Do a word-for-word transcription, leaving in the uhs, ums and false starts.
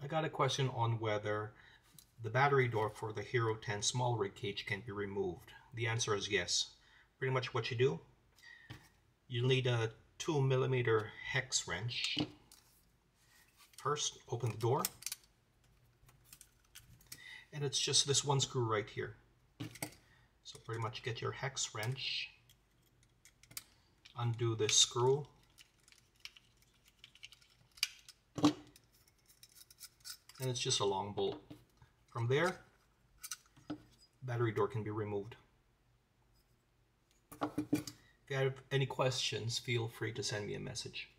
I got a question on whether the battery door for the Hero ten SmallRig Cage can be removed. The answer is yes. Pretty much what you do, you'll need a two millimeter hex wrench. First, open the door, and it's just this one screw right here. So pretty much get your hex wrench, undo this screw, and it's just a long bolt. From there, battery door can be removed. If you have any questions, feel free to send me a message.